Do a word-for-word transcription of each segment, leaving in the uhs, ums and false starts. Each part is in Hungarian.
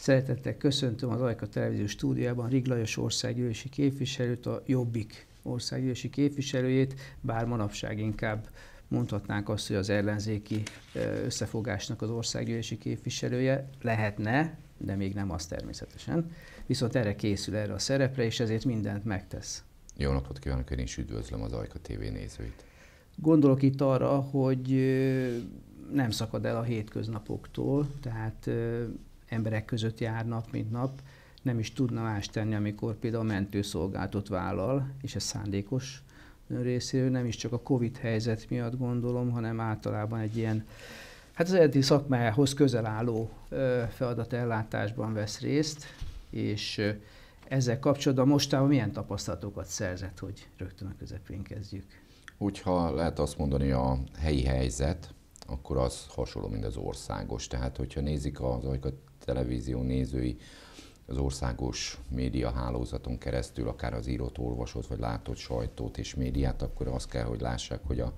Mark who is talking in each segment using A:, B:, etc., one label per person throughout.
A: Szeretettel köszöntöm az Ajka Televízió stúdiójában Rig Lajos országgyűlési képviselőt, a Jobbik országgyűlési képviselőjét, bár manapság inkább mondhatnánk azt, hogy az ellenzéki összefogásnak az országgyűlési képviselője lehetne, de még nem az természetesen. Viszont erre készül erre a szerepre, és ezért mindent megtesz.
B: Jó napot kívánok, én is üdvözlöm az Ajka té vé nézőit.
A: Gondolok itt arra, hogy nem szakad el a hétköznapoktól, tehát emberek között jár nap, mint nap, nem is tudna más tenni, amikor például mentőszolgálatot vállal, és ez szándékos részéről, nem is csak a Covid helyzet miatt gondolom, hanem általában egy ilyen, hát az eredeti szakmájához közel álló feladatellátásban vesz részt, és ezzel kapcsolatban mostában milyen tapasztalatokat szerzett, hogy rögtön a közepén kezdjük?
B: Hogyha lehet azt mondani, a helyi helyzet, akkor az hasonló, mint az országos. Tehát, hogyha nézik az Ajka Televízió nézői az országos médiahálózaton keresztül, akár az írott, olvasott vagy látott sajtót és médiát, akkor azt kell, hogy lássák, hogy a,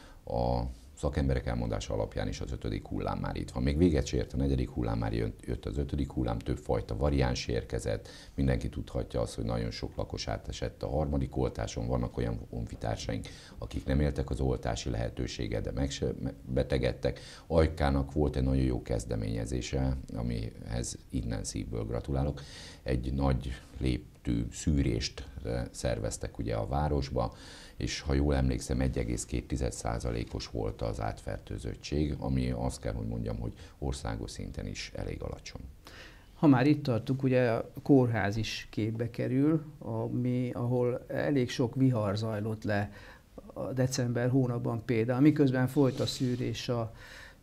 B: a szakemberek elmondása alapján is az ötödik hullám már itt van. Még véget se ért a negyedik hullám, már jött az ötödik hullám, többfajta variáns érkezett. Mindenki tudhatja azt, hogy nagyon sok lakos átesett a harmadik oltáson. Vannak olyan honfitársaink, akik nem éltek az oltási lehetőséggel, de megbetegedtek. Ajkának volt egy nagyon jó kezdeményezése, amihez innen szívből gratulálok. Egy nagy léptű szűrést szerveztek ugye a városba, és ha jól emlékszem, egy egész két százalékos volt az átfertőzöttség, ami azt kell, hogy mondjam, hogy országos szinten is elég alacsony.
A: Ha már itt tartunk, ugye a kórház is képbe kerül, ami, ahol elég sok vihar zajlott le a december hónapban például, miközben folyt a szűrés a,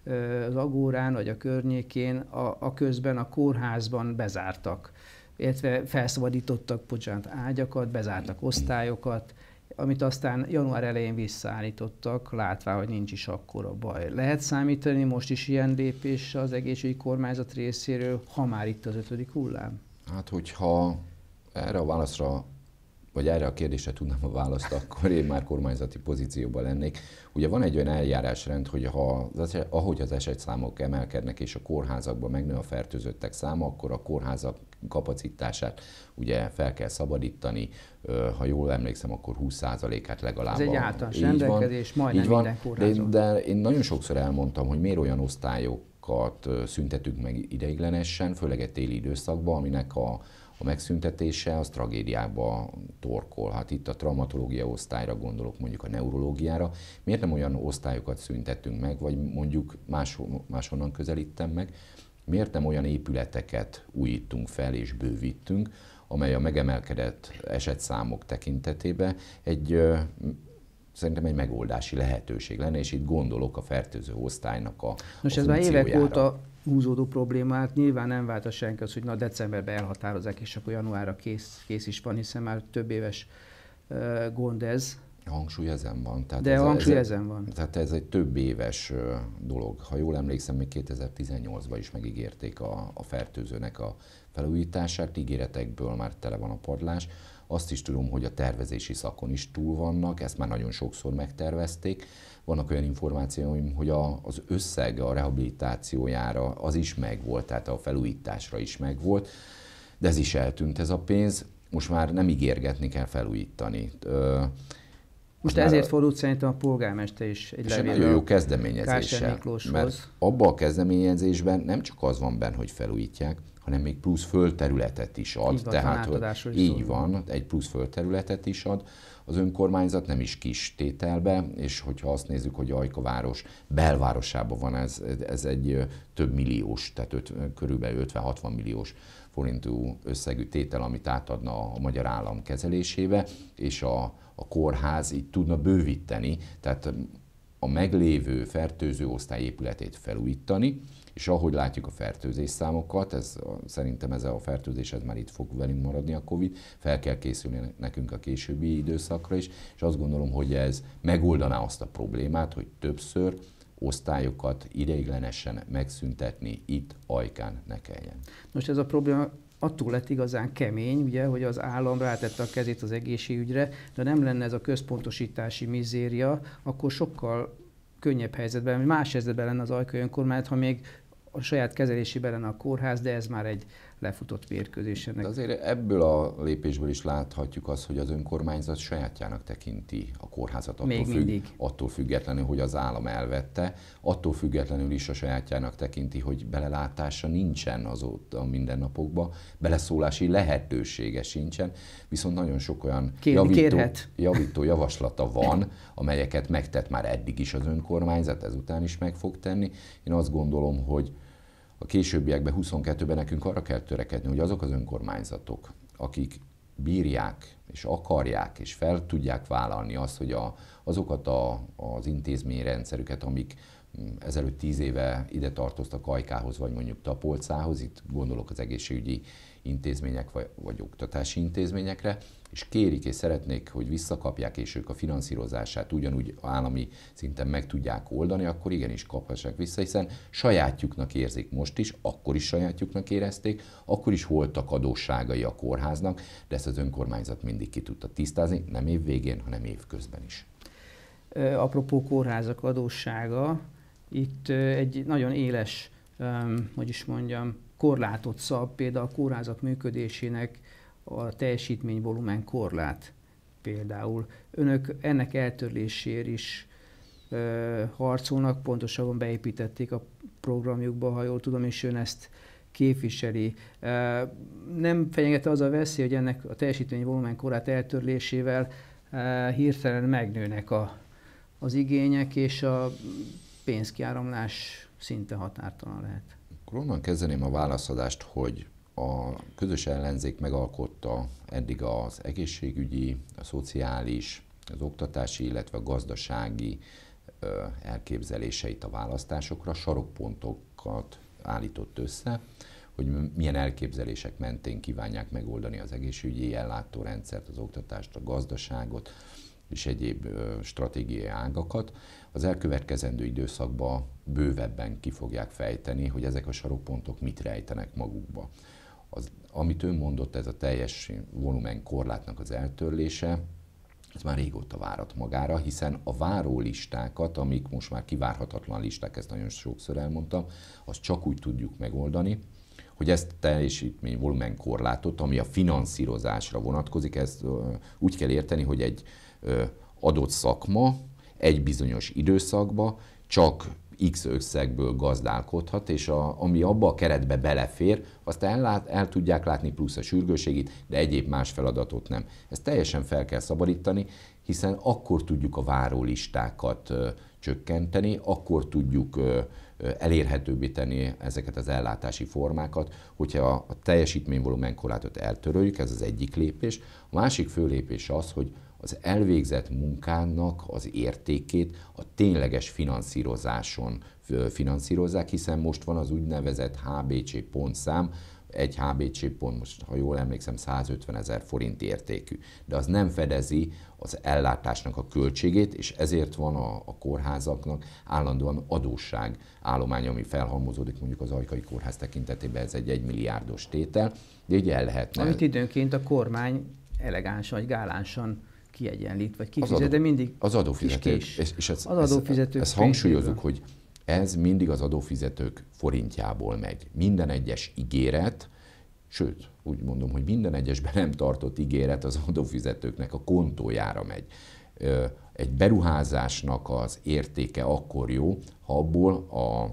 A: az Agórán vagy a környékén, a, a közben a kórházban bezártak, illetve felszabadítottak, bocsánat, ágyakat, bezártak osztályokat, amit aztán január elején visszaállítottak, látván, hogy nincs is akkora baj. Lehet számítani most is ilyen lépés az egészségügyi kormányzat részéről, ha már itt az ötödik hullám?
B: Hát, hogyha erre a válaszra, vagy erre a kérdésre tudnám a választ, akkor én már kormányzati pozícióban lennék. Ugye van egy olyan eljárásrend, hogy ha, ahogy az esetszámok emelkednek és a kórházakban megnő a fertőzöttek száma, akkor a kórházak kapacitását ugye fel kell szabadítani, ha jól emlékszem, akkor húsz százalékát legalább.
A: Ez egy általános rendelkezés, majdnem minden kórházon.
B: De, de én nagyon sokszor elmondtam, hogy miért olyan osztályokat szüntetünk meg ideiglenesen, főleg egy téli időszakban, aminek a A megszüntetése az tragédiába torkol. Hát itt a traumatológia osztályra gondolok, mondjuk a neurológiára. Miért nem olyan osztályokat szüntetünk meg, vagy mondjuk máshol, máshonnan közelítem meg, miért nem olyan épületeket újítunk fel és bővítünk, amely a megemelkedett esetszámok tekintetében egy, szerintem egy megoldási lehetőség lenne, és itt gondolok a fertőző osztálynak a
A: Nos, ez már évek óta húzódó problémát, nyilván nem vált a senki az, hogy na decemberben elhatározzák, és akkor januárra kész, kész is van, hiszen már több éves uh, gond ez.
B: Hangsúly ezen van. Tehát
A: De
B: ez,
A: hangsúly
B: ez,
A: ezen van.
B: Tehát ez egy több éves uh, dolog. Ha jól emlékszem, még kétezer-tizennyolcban is megígérték a, a fertőzőnek a felújítását, ígéretekből már tele van a padlás. Azt is tudom, hogy a tervezési szakon is túl vannak, ezt már nagyon sokszor megtervezték. Vannak olyan információim, hogy a, az összeg a rehabilitációjára az is megvolt, tehát a felújításra is megvolt, de ez is eltűnt ez a pénz, most már nem ígérgetni kell felújítani.
A: Most ezért fordult szerintem a polgármester is egy levél.
B: Nagyon jó kezdeményezéssel, mert abban a kezdeményezésben nem csak az van benne, hogy felújítják, hanem még plusz földterületet is ad.
A: Így van,
B: tehát így van, egy plusz földterületet is ad. Az önkormányzat nem is kis tételbe, és hogyha azt nézzük, hogy Ajka város belvárosában van, ez, ez egy több milliós, tehát öt, körülbelül ötven-hatvan milliós forintú összegű tétel, amit átadna a magyar állam kezelésébe, és a, a kórház így tudna bővíteni, tehát a meglévő fertőző osztály épületét felújítani, és ahogy látjuk a fertőzés számokat, ez, szerintem ez a fertőzés ez már itt fog velünk maradni a Covid, fel kell készülni nekünk a későbbi időszakra is, és azt gondolom, hogy ez megoldaná azt a problémát, hogy többször osztályokat ideiglenesen megszüntetni itt Ajkán ne kelljen.
A: Most ez a probléma attól lett igazán kemény, ugye, hogy az állam rátette a kezét az egészségügyre, de nem lenne ez a központosítási mizéria, akkor sokkal könnyebb helyzetben, más helyzetben lenne az Ajkai önkormányzat, ha még a saját kezelésében lenne a kórház, de ez már egy lefutott mérkőzésenek.
B: De azért ebből a lépésből is láthatjuk azt, hogy az önkormányzat sajátjának tekinti a kórházat, attól, függ, attól függetlenül, hogy az állam elvette, attól függetlenül is a sajátjának tekinti, hogy belelátása nincsen azóta a mindennapokban, beleszólási lehetősége sincsen, viszont nagyon sok olyan javító, javító javaslata van, amelyeket megtett már eddig is az önkormányzat, ezután is meg fog tenni. Én azt gondolom, hogy a későbbiekben, huszonkettőben nekünk arra kell törekedni, hogy azok az önkormányzatok, akik bírják és akarják és fel tudják vállalni azt, hogy a, azokat a, az intézményrendszerüket, amik ezelőtt tíz éve ide tartoztak Ajkához, vagy mondjuk Tapolcához, itt gondolok az egészségügyi intézmények vagy, vagy oktatási intézményekre, és kérik és szeretnék, hogy visszakapják, és ők a finanszírozását ugyanúgy állami szinten meg tudják oldani, akkor igenis kaphassák vissza, hiszen sajátjuknak érzik most is, akkor is sajátjuknak érezték, akkor is voltak adósságai a kórháznak, de ezt az önkormányzat mindig ki tudta tisztázni, nem év végén, hanem év közben is.
A: Apropó kórházak adóssága, itt egy nagyon éles, hogy is mondjam, korlátot szab például a kórházak működésének a teljesítményvolumen korlát például. Önök ennek eltörléséért is ö, harcolnak, pontosabban beépítették a programjukba, ha jól tudom, és ön ezt képviseli. Ö, nem fenyegete az a veszély, hogy ennek a teljesítményvolumen korlát eltörlésével ö, hirtelen megnőnek a, az igények, és a pénzkiáramlás szinte határtalan lehet?
B: Akkor onnan kezdeném a válaszadást, hogy a közös ellenzék megalkotta eddig az egészségügyi, a szociális, az oktatási, illetve a gazdasági ö, elképzeléseit a választásokra, sarokpontokat állított össze, hogy milyen elképzelések mentén kívánják megoldani az egészségügyi ellátórendszert, az oktatást, a gazdaságot és egyéb ö, stratégiai ágakat. Az elkövetkezendő időszakban bővebben ki fogják fejteni, hogy ezek a sarokpontok mit rejtenek magukba. Az, amit ön mondott, ez a teljes volumen korlátnak az eltörlése, ez már régóta várat magára, hiszen a várólistákat, amik most már kivárhatatlan listák, ezt nagyon sokszor elmondtam, azt csak úgy tudjuk megoldani, hogy ezt a teljesítmény volumen korlátot, ami a finanszírozásra vonatkozik, ezt úgy kell érteni, hogy egy adott szakma egy bizonyos időszakba csak X összegből gazdálkodhat, és a, ami abba a keretbe belefér, azt ellát, el tudják látni, plusz a sürgőségit, de egyéb más feladatot nem. Ezt teljesen fel kell szabadítani, hiszen akkor tudjuk a várólistákat ö, csökkenteni, akkor tudjuk ö, ö, elérhetőbbé tenni ezeket az ellátási formákat, hogyha a, a teljesítményvolumen korlátot eltöröljük, ez az egyik lépés. A másik fő lépés az, hogy az elvégzett munkának az értékét a tényleges finanszírozáson finanszírozzák, hiszen most van az úgynevezett há bé cé pontszám, egy há bé cé pont, most ha jól emlékszem, százötven ezer forint értékű, de az nem fedezi az ellátásnak a költségét, és ezért van a, a kórházaknak állandóan adósság állomány, ami felhalmozódik, mondjuk az Ajkai Kórház tekintetében ez egy egymilliárdos tétel, de így el lehetne.
A: Amit időnként a kormány elegánsan vagy gálánsan kiegyenlít, vagy kifizet, de mindig
B: az adófizetők,
A: és,
B: és ez,
A: az adófizetők
B: ezt hangsúlyozunk, hogy ez mindig az adófizetők forintjából megy. Minden egyes ígéret, sőt, úgy mondom, hogy minden egyesben nem tartott ígéret az adófizetőknek a kontójára megy. Egy beruházásnak az értéke akkor jó, ha abból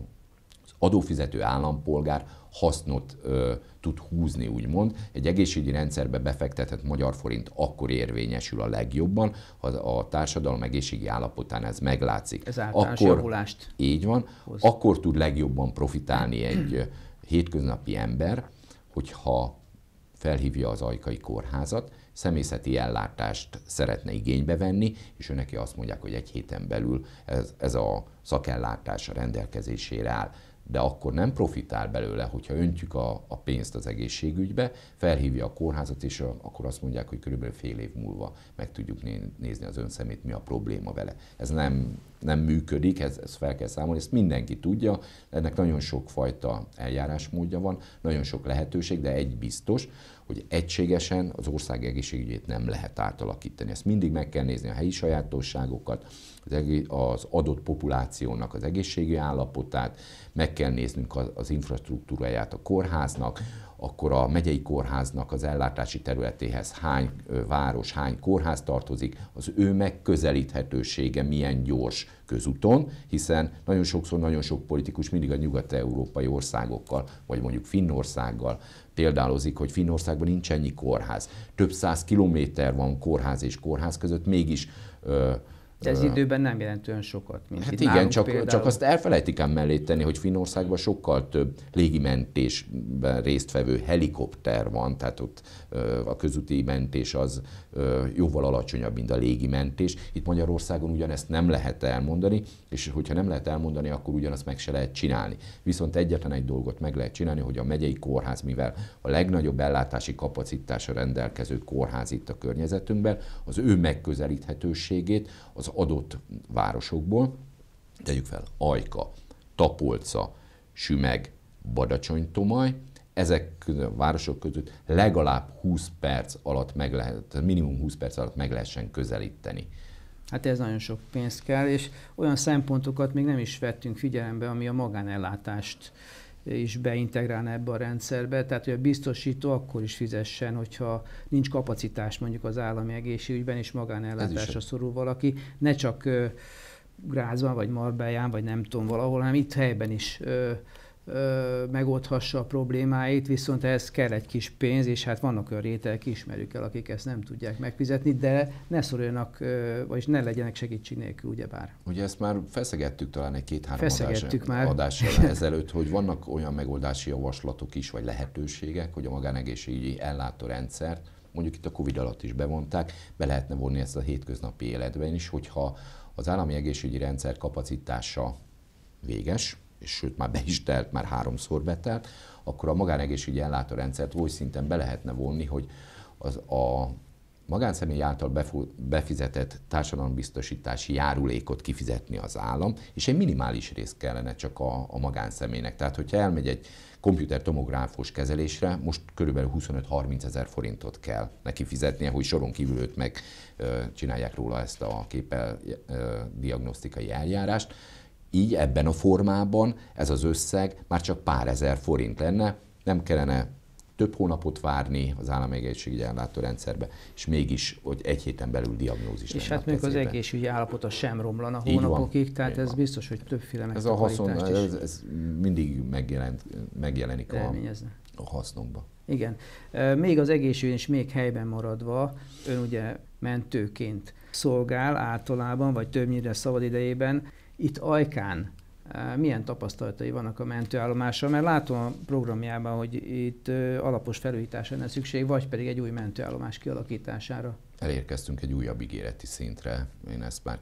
B: az adófizető állampolgár hasznot ö, tud húzni, úgymond. Egy egészségügyi rendszerbe befektetett magyar forint akkor érvényesül a legjobban, ha a társadalom egészségi állapotán ez meglátszik.
A: Ez általános javulást.
B: Így van, hoz. Akkor tud legjobban profitálni egy hétköznapi ember, hogyha felhívja az Ajkai Kórházat, személyzeti ellátást szeretne igénybe venni, és ő neki azt mondják, hogy egy héten belül ez, ez a szakellátás a rendelkezésére áll. De akkor nem profitál belőle, hogyha öntjük a, a pénzt az egészségügybe, felhívja a kórházat, és a, akkor azt mondják, hogy körülbelül fél év múlva meg tudjuk nézni az ön szemét, mi a probléma vele. Ez nem, nem működik, ez, ez fel kell számolni, ezt mindenki tudja, ennek nagyon sokfajta eljárásmódja van, nagyon sok lehetőség, de egy biztos, hogy egységesen az ország egészségügyét nem lehet átalakítani. Ezt mindig meg kell nézni a helyi sajátosságokat, az adott populációnak az egészségi állapotát, meg kell néznünk az infrastruktúráját a kórháznak, akkor a megyei kórháznak az ellátási területéhez hány város, hány kórház tartozik, az ő megközelíthetősége milyen gyors közúton, hiszen nagyon sokszor nagyon sok politikus mindig a nyugat-európai országokkal, vagy mondjuk Finnországgal példálozik, hogy Finnországban nincs ennyi kórház. Több száz kilométer van kórház és kórház között, mégis
A: de ez időben nem jelent olyan sokat, mint
B: hát
A: itt
B: igen, csak,
A: például.
B: csak azt elfelejtik ám mellé tenni, hogy Finnországban sokkal több légimentésben résztvevő helikopter van, tehát ott a közúti mentés az jóval alacsonyabb, mint a légimentés. Itt Magyarországon ugyanezt nem lehet elmondani, és hogyha nem lehet elmondani, akkor ugyanazt meg se lehet csinálni. Viszont egyetlen egy dolgot meg lehet csinálni, hogy a megyei kórház, mivel a legnagyobb ellátási kapacitásra rendelkező kórház itt a környezetünkben, az ő megközelíthetőségét az adott városokból, tegyük fel, Ajka, Tapolca, Sümeg, Badacsony-Tomaj, ezek a városok között legalább húsz perc alatt meg lehet, minimum húsz perc alatt meg lehessen közelíteni.
A: Hát ez nagyon sok pénz kell, és olyan szempontokat még nem is vettünk figyelembe, ami a magánellátást is beintegrálna ebbe a rendszerbe, tehát hogy a biztosító akkor is fizessen, hogyha nincs kapacitás mondjuk az állami egészségügyben, és magánellátásra szorul valaki, ne csak ö, Grázban, vagy Marbellán, vagy nem tudom valahol, hanem itt helyben is ö, ö, megoldhassa a problémáit, viszont ehhez kell egy kis pénz, és hát vannak olyan rétegek, ismerjük el, akik ezt nem tudják megfizetni, de ne szoruljanak, ö, vagyis ne legyenek segítség nélkül, ugyebár.
B: Ugye ezt már feszegettük talán egy két-három
A: adás,
B: adással ezelőtt, hogy vannak olyan megoldási javaslatok is, vagy lehetőségek, hogy a magánegészségügyi ellátórendszert, mondjuk itt a Covid alatt is bevonták, be lehetne vonni ezt a hétköznapi életben is, hogyha az állami egészségügyi rendszer kapacitása véges, és sőt már be is telt, már háromszor betelt, akkor a magánegészségügyi ellátórendszert oly szinten be lehetne vonni, hogy az a magánszemély által befizetett társadalombiztosítási járulékot kifizetni az állam, és egy minimális részt kellene csak a, a magánszemélynek. Tehát, hogyha elmegy egy komputertomográfos kezelésre, most körülbelül huszonöt-harminc ezer forintot kell neki fizetnie, hogy soron kívül őt meg csinálják róla ezt a képpel diagnosztikai eljárást. Így ebben a formában ez az összeg már csak pár ezer forint lenne, nem kellene több hónapot várni az állami egészségügyi ellátórendszerbe, és mégis, hogy egy héten belül diagnózis lenne.
A: És hát még az egészségügyi állapota sem romlana hónapokig, tehát ez biztos, hogy többféle megtakarítást
B: ez a haszon, ez, ez mindig megjelent, megjelenik a, a hasznokba.
A: Igen. Még az egészségügy és még helyben maradva, ön ugye mentőként szolgál általában, vagy többnyire szabadidejében. Itt Ajkán milyen tapasztalatai vannak a mentőállomással, mert látom a programjában, hogy itt alapos felújításra lenne szükség, vagy pedig egy új mentőállomás kialakítására.
B: Elérkeztünk egy újabb ígéreti szintre. Én ezt már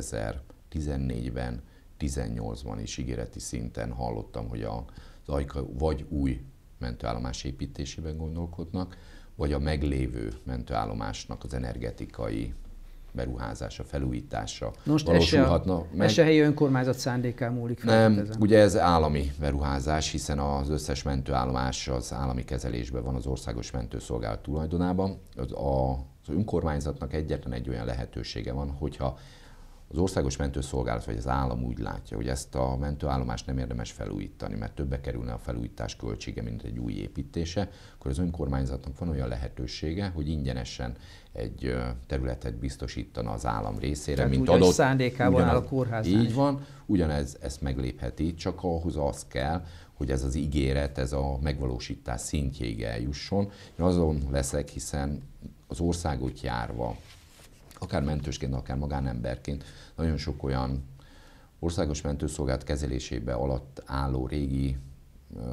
B: kétezer-tizennégyben, tizennyolcban is ígéreti szinten hallottam, hogy az Ajka vagy új mentőállomás építésében gondolkodnak, vagy a meglévő mentőállomásnak az energetikai beruházása, felújítása
A: Most
B: valósulhatna
A: meg.
B: meg.
A: Ez se helyi önkormányzat szándékán múlik.
B: Nem, ugye ez állami beruházás, hiszen az összes mentőállomás az állami kezelésben van, az Országos Mentőszolgálat tulajdonában. Az, a, az önkormányzatnak egyetlen egy olyan lehetősége van, hogyha az Országos Mentőszolgálat vagy az állam úgy látja, hogy ezt a mentőállomást nem érdemes felújítani, mert többe kerülne a felújítás költsége, mint egy új építése, akkor az önkormányzatnak van olyan lehetősége, hogy ingyenesen egy területet biztosítana az állam részére,
A: tehát
B: mint
A: úgy,
B: adott.
A: Szándékában áll a kórháznál.
B: Így van, ugyanez ezt meglépheti, csak ahhoz az kell, hogy ez az ígéret, ez a megvalósítás szintjéig eljusson. Én azon leszek, hiszen az országot járva, akár mentősként, akár magánemberként, nagyon sok olyan országos mentőszolgálat kezelésébe alatt álló régi ö,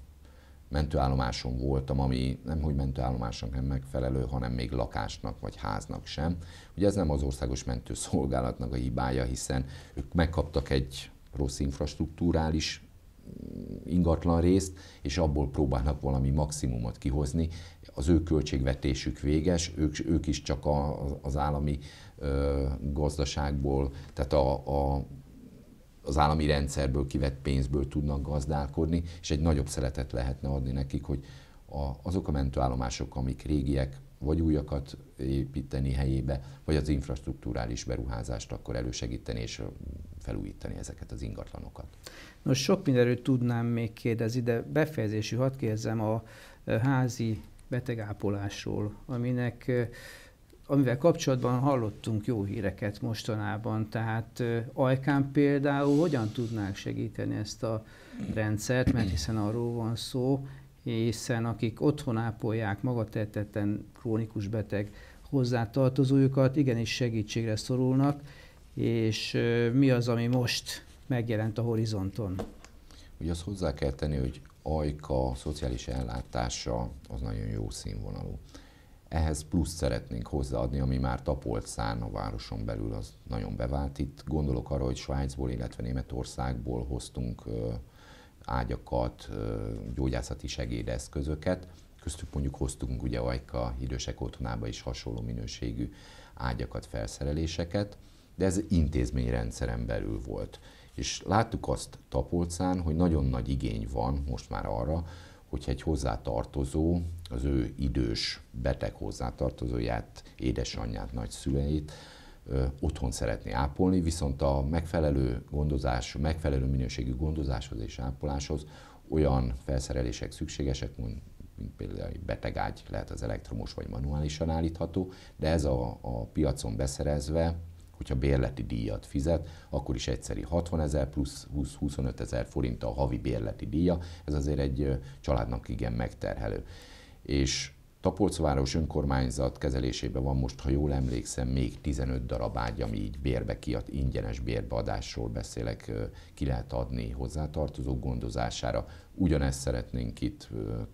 B: mentőállomáson voltam, ami nem hogy mentőállomásnak nem megfelelő, hanem még lakásnak vagy háznak sem. Ugye ez nem az Országos Mentőszolgálatnak a hibája, hiszen ők megkaptak egy rossz infrastruktúrális ingatlan részt, és abból próbálnak valami maximumot kihozni. Az ő költségvetésük véges, ők, ők is csak a, az állami ö, gazdaságból, tehát a, a, az állami rendszerből kivett pénzből tudnak gazdálkodni, és egy nagyobb szeretet lehetne adni nekik, hogy a, azok a mentőállomások, amik régiek, vagy újakat építeni helyébe, vagy az infrastrukturális beruházást akkor elősegíteni és felújítani ezeket az ingatlanokat.
A: Nos, sok mindenről tudnám még kérdezni, de befejezésű hadd kérdezzem, a házi betegápolásról, aminek, amivel kapcsolatban hallottunk jó híreket mostanában. Tehát Ajkán például hogyan tudnánk segíteni ezt a rendszert, mert hiszen arról van szó, hiszen akik otthon ápolják magatehetetlen krónikus beteg hozzátartozójukat, igenis segítségre szorulnak, és mi az, ami most megjelent a horizonton?
B: Ugye azt hozzá kell tenni, hogy Ajka szociális ellátása az nagyon jó színvonalú. Ehhez plusz szeretnénk hozzáadni, ami már Tapolcán, a városon belül az nagyon bevált. Itt gondolok arra, hogy Svájcból, illetve Németországból hoztunk ágyakat, gyógyászati segédeszközöket. Köztük mondjuk hoztunk ugye Ajka idősek otthonába is hasonló minőségű ágyakat, felszereléseket, de ez intézményrendszeren belül volt. És láttuk azt Tapolcán, hogy nagyon nagy igény van most már arra, hogyha egy hozzátartozó, az ő idős, beteg hozzátartozóját, édesanyját, nagyszüleit ö, otthon szeretné ápolni, viszont a megfelelő gondozás, megfelelő minőségű gondozáshoz és ápoláshoz olyan felszerelések szükségesek, mint például egy betegágy, lehet az elektromos vagy manuálisan állítható, de ez a, a piacon beszerezve, hogyha bérleti díjat fizet, akkor is egyszeri hatvanezer plusz húsz-huszonöt ezer forint a havi bérleti díja, ez azért egy családnak igen megterhelő. És Tapolcváros önkormányzat kezelésében van most, ha jól emlékszem, még tizenöt darab ágy, ami így bérbe kiad, ingyenes bérbeadásról beszélek, ki lehet adni hozzátartozók gondozására. Ugyanezt szeretnénk itt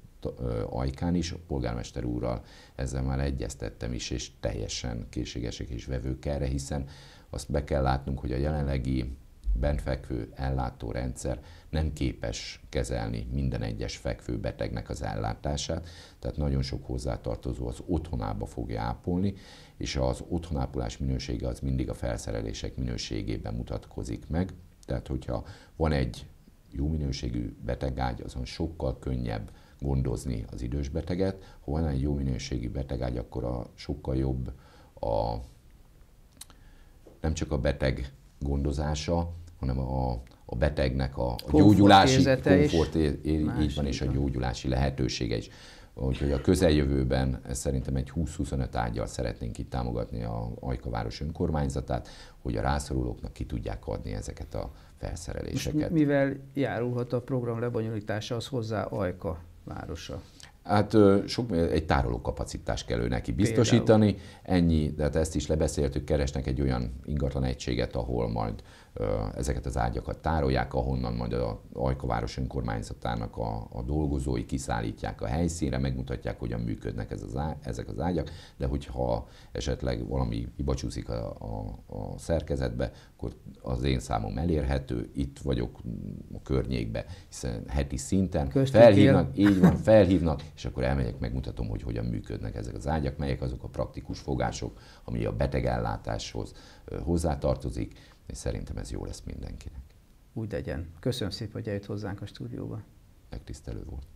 B: Ajkán is, a polgármester úrral ezzel már egyeztettem is, és teljesen készségesek és vevők erre, hiszen azt be kell látnunk, hogy a jelenlegi bentfekvő ellátórendszer nem képes kezelni minden egyes fekvő betegnek az ellátását, tehát nagyon sok hozzátartozó az otthonába fogja ápolni, és az otthonápolás minősége az mindig a felszerelések minőségében mutatkozik meg, tehát hogyha van egy jó minőségű betegágy, azon sokkal könnyebb gondozni az idős beteget. Ha van egy jó minőségű betegágy, akkor a sokkal jobb a, nem csak a beteg gondozása, hanem a, a betegnek a, a gyógyulási komfort, így van, és a gyógyulási lehetősége is. Úgyhogy a közeljövőben szerintem egy húsz-huszonöt ággyal szeretnénk itt támogatni a Ajka város önkormányzatát, hogy a rászorulóknak ki tudják adni ezeket a felszereléseket.
A: Most mivel járulhat a program lebonyolításához hozzá Ajka városa?
B: Hát sok, egy tárolókapacitást kell ő neki biztosítani, például. Ennyi, de hát ezt is lebeszéltük, keresnek egy olyan ingatlan egységet, ahol majd ezeket az ágyakat tárolják, ahonnan majd a Ajka város önkormányzatának a, a dolgozói kiszállítják a helyszínre, megmutatják, hogyan működnek ez az ágy, ezek az ágyak, de hogyha esetleg valami hiba csúszik a, a, a szerkezetbe, akkor az én számom elérhető, itt vagyok a környékbe, hiszen heti szinten
A: Köztük
B: felhívnak, így van, felhívnak, és akkor elmegyek, megmutatom, hogy hogyan működnek ezek az ágyak, melyek azok a praktikus fogások, ami a betegellátáshoz hozzátartozik, és szerintem ez jó lesz mindenkinek.
A: Úgy legyen. Köszönöm szépen, hogy eljött hozzánk a stúdióba.
B: Megtisztelő volt.